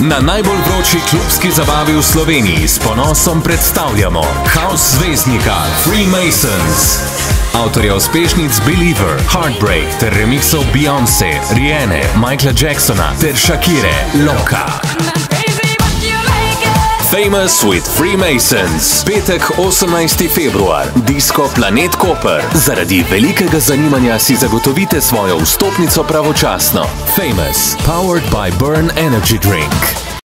Na najbolj vroči klubski zabavi v Sloveniji s ponosom predstavljamo House zvezdnika FREEMASONS. Avtorja uspešnic Believer, Heartbreak ter remixov Beyoncé, Rihanne, Michaela Jacksona ter Shakire, Loca. Famous with FREEMASONS. Petek, 18. februar. Disko Planet Koper. Zaradi velikega zanimanja si zagotovite svojo vstopnico pravočasno. Famous. Powered by Burn Energy Drink.